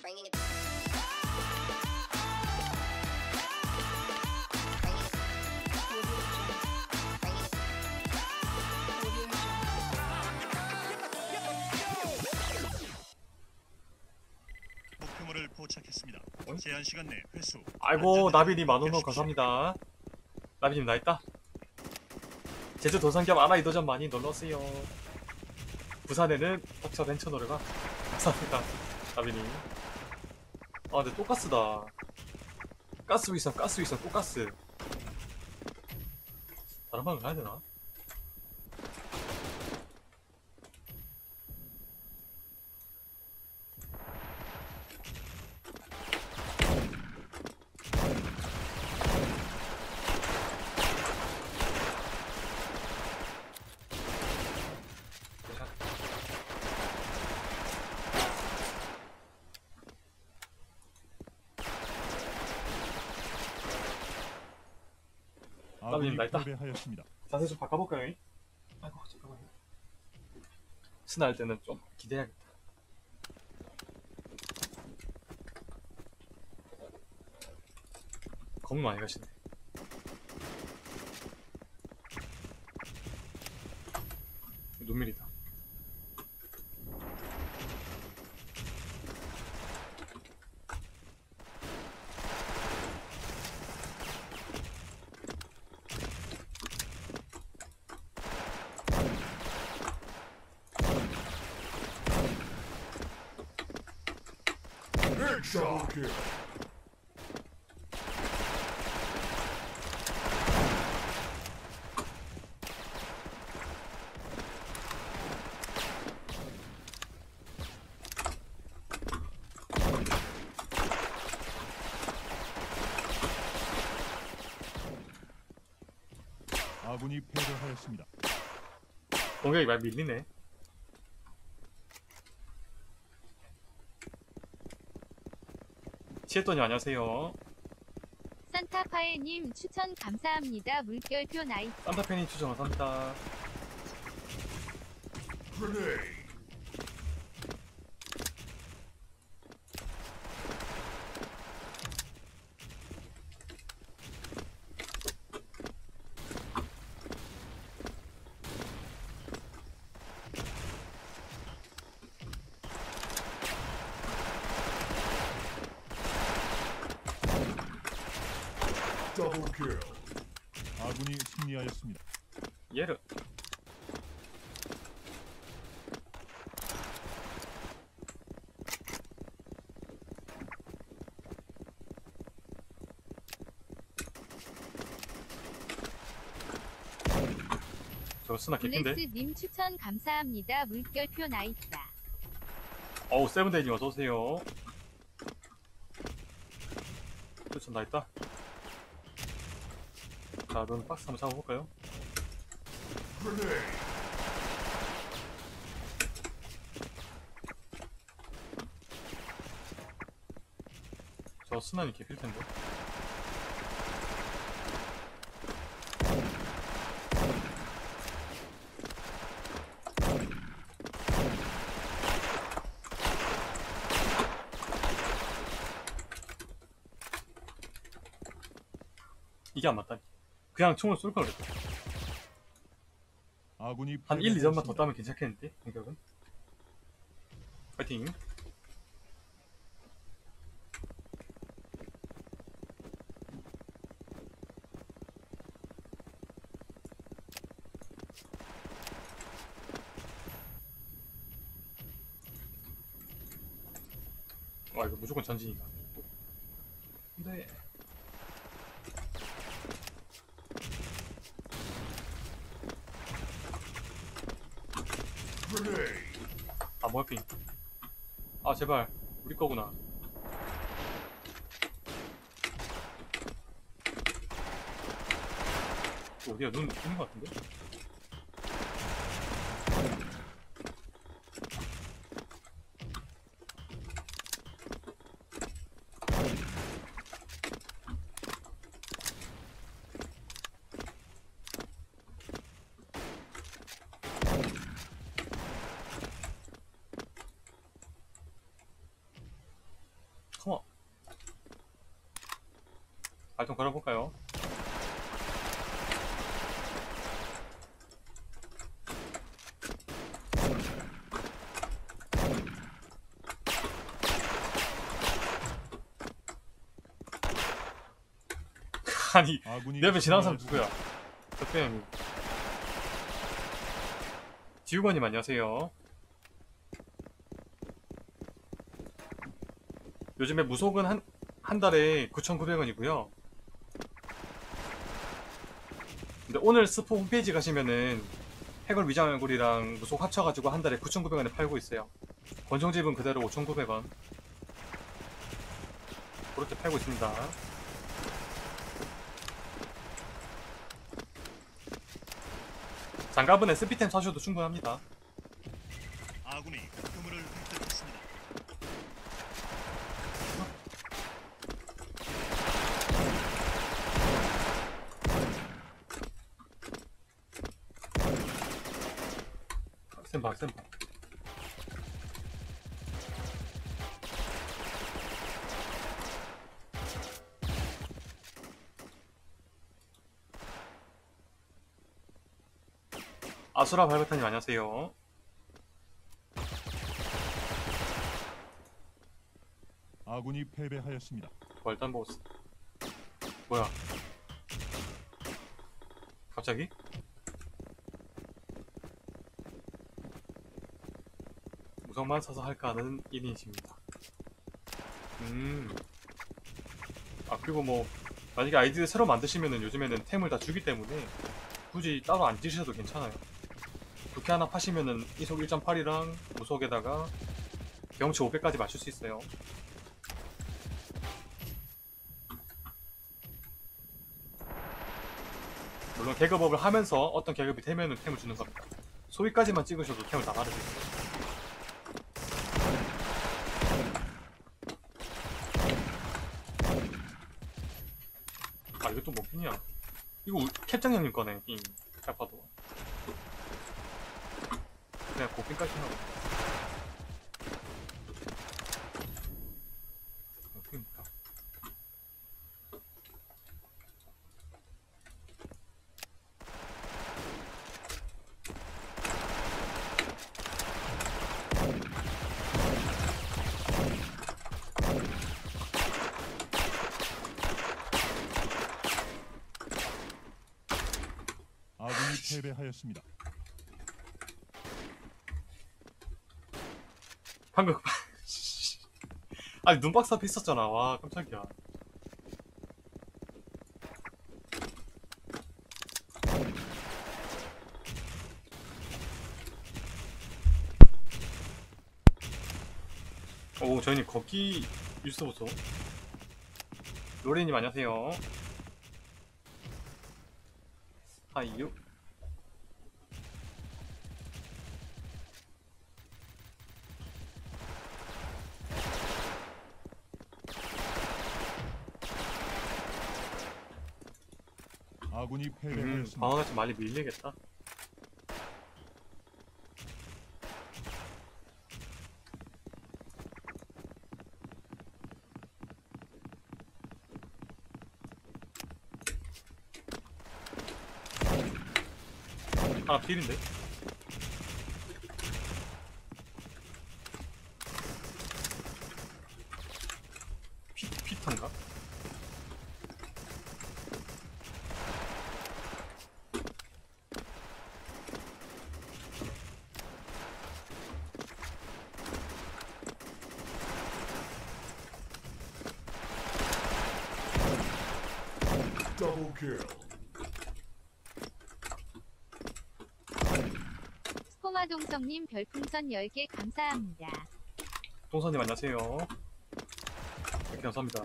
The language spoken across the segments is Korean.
목표물을 포착했습니다. 제한 시간 내 회수. 아이고 나비님 만원원 감사합니다. 나비님 나있다. 제주 도산겸 아나 이도전 많이 놀러오세요. 부산에는 덕차 벤처노르가 감사합니다. 나비님. 아 근데 또 가스다. 가스 위선 또 가스. 다른 방을 가야되나? 나비님 나 있다. 자세 좀 바꿔볼까요? 아이고 잠깐만요. 스나 할 때는 좀 기대해야겠다. 겁나 많이 가시네. 눈밀이다. 아군이 패배하였습니다. 공격이 많이 밀리네. 치에또님 안녕하세요. 산타파에님 추천 감사합니다. 물결표 나이스. 산타페님 추천 감사합니다. 아군이 승리하였습니다. 얘를 저 스나 개핀데. 블레스님 추천 감사합니다. 물결표 나이스다. 어우 세븐데이님 어서오세요. 추천 다 있다. 자 넌 박스 한번 잡아볼까요? 저 스나니 개필텐데. 이게 안 맞다니. 그냥 총을 쏠 걸 그랬다. 아군이 한 1, 2점만 더 따면 괜찮겠는데? 공격은? 파이팅. 와 이거 무조건 전진이다. 네. 아 머핑. 아 제발 우리 거구나. 어디야? 눈 뜨는 것 같은데? 발동 걸어볼까요? 아니 아군이 내 옆에 지나간 사람 승리하였습니다. 누구야? 적배님. 지우건님 안녕하세요. 요즘에 무속은 한 달에 9,900원이고요. 근데 오늘 스포 홈페이지 가시면은 해골 위장 얼굴이랑 무속 합쳐가지고 한 달에 9,900원에 팔고 있어요. 권총집은 그대로 5,900원. 그렇게 팔고 있습니다. 장갑은 SP템 사셔도 충분합니다. 아군이 그물을 획득했습니다. 센박. 아수라 발베타님 안녕하세요. 아군이 패배하였습니다. 월단 보스. 뭐야? 갑자기? 무성만 사서 할까 하는 1인이십니다. 아 그리고 뭐 만약에 아이디를 새로 만드시면은 요즘에는 템을 다 주기 때문에 굳이 따로 안 지셔도 괜찮아요. 그렇게 하나 파시면은 이속 1.8이랑 무속에다가 경험치 500까지 맞출 수 있어요. 물론 계급업을 하면서 어떤 계급이 되면은 템을 주는 겁니다. 소위까지만 찍으셔도 템을 다 받을 수 있어요. 아 이거 또 뭐 핀이야? 이거 캡장 형님 거네. 딱 봐도 그냥 고핀까지 하고. 핀입니다. 아군이 패배하였습니다. 방금 아니 눈박스 앞에 있었잖아. 와 깜짝이야. 오 저희님 걷기 뉴스 보소. 로리님 안녕하세요. 하이유. 아군이 패배하였습니다. 방어가 좀 많이 밀리겠다. 하나 필인데? 피탄가? Double kill. 스포마동성님 별풍선 10개 감사합니다. 동선님 안녕하세요. 이렇게 감사합니다.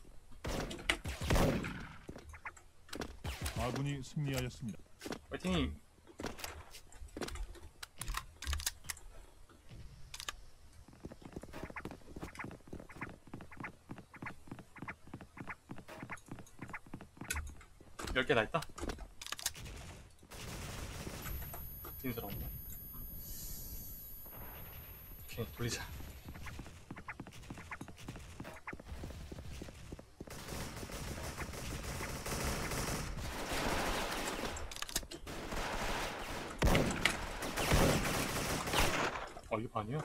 아군이 승리하였습니다. 파이팅! 열 개 다 있다? 찐스러운다. 오케이, 돌리자. 아니요.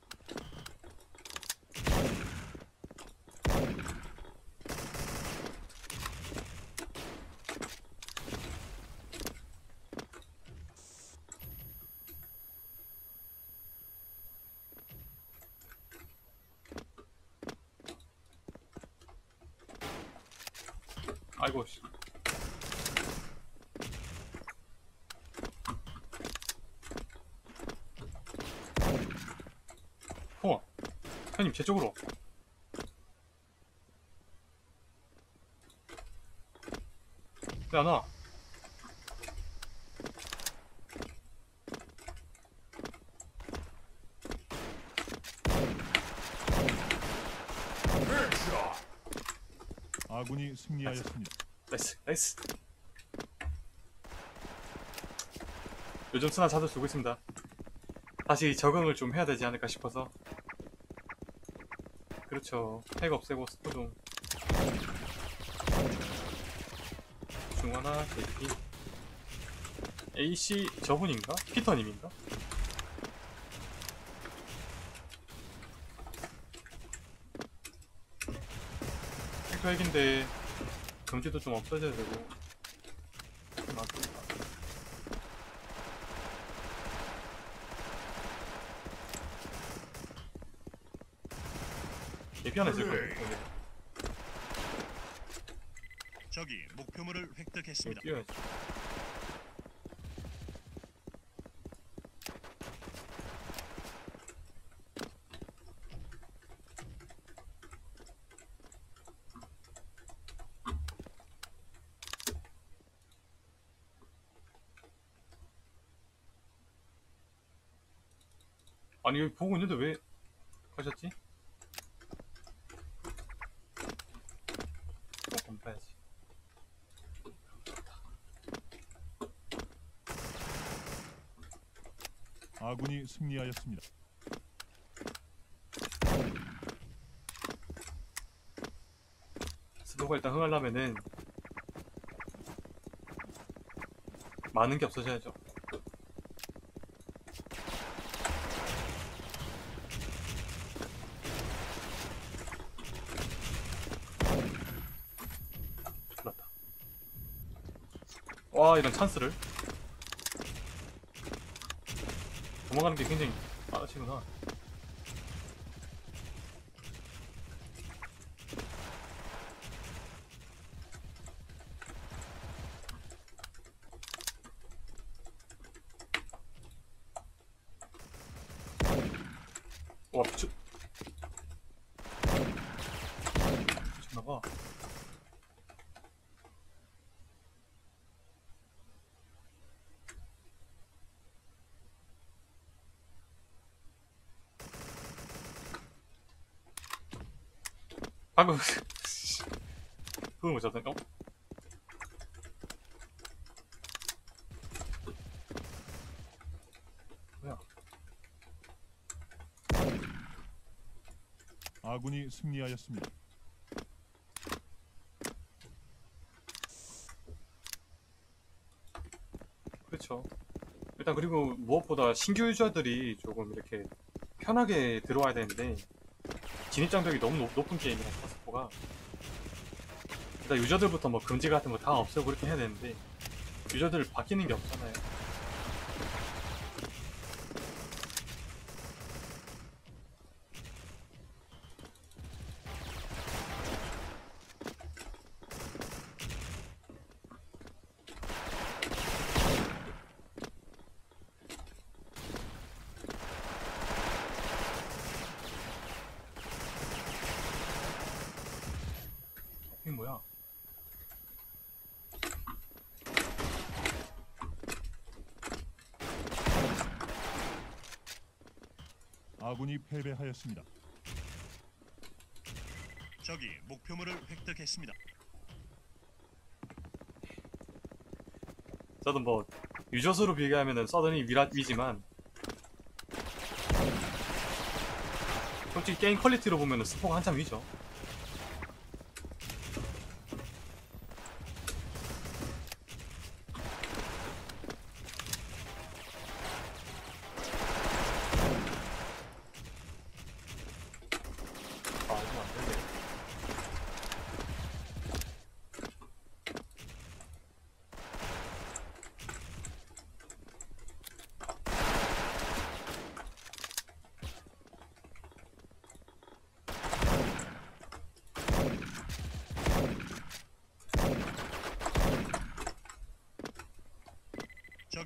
아이고 씨. 어, 형님 제 쪽으로. 왜 안 와? Headshot. 아군이 승리하였습니다. 나이스, 나이스. 요즘 스나 자주 쓰고 있습니다. 다시 적응을 좀 해야 되지 않을까 싶어서. 그렇죠. 핵 없애고 스포종. 중화나 JP. AC 저분인가? 피터님인가? 핵도 핵인데 경지도 좀 없어져야 되고. 맞습니다. 예비 하나 있을 거예요. 적이 목표물을 네, 획득했습니다. 뛰어야지. 아니 여기 보고 있는데 왜 가셨지? 조금 봐야지. 아군이 승리하였습니다. 스노가 일단 흥하려면은 많은 게 없어져야죠. 큰일났다. 와 이런 찬스를 도망가는 게 굉장히 빠르시구나. 와 미쳤나봐. 방금 그걸 못 잡았네. 뭐야? 아군이 승리하였습니다. 그렇죠. 일단 그리고 무엇보다 신규 유저들이 조금 이렇게 편하게 들어와야 되는데 진입장벽이 너무 높은 게임이라서 스포가 일단 유저들부터 뭐 금지 같은 거 다 없애고 그렇게 해야 되는데 유저들 바뀌는 게 없잖아요. 이게 뭐야? 아군이 패배하였습니다. 적이 목표물을 획득했습니다. 저도 뭐 유저 수로 비교하면은 서든이 위지만 솔직히 게임 퀄리티로 보면은 스포가 한참 위죠.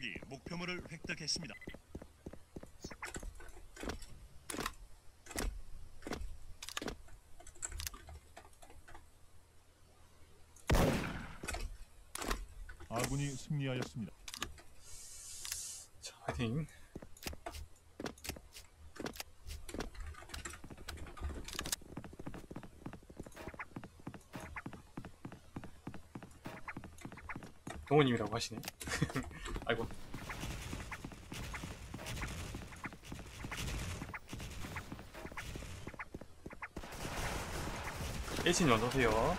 적이 목표물을 획득했습니다. 아군이 승리하였습니다. 자, 화이팅. 동호님이라고 하시네. 아이고. H님 어서오세요.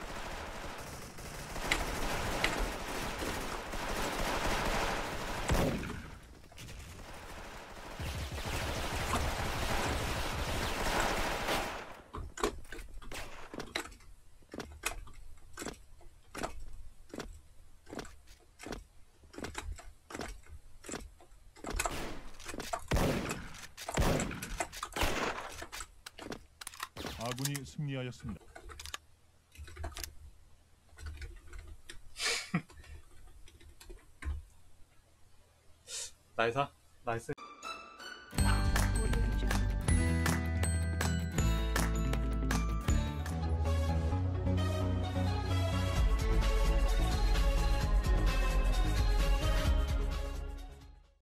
아군이 승리하였습니다. 나이스. 나이스.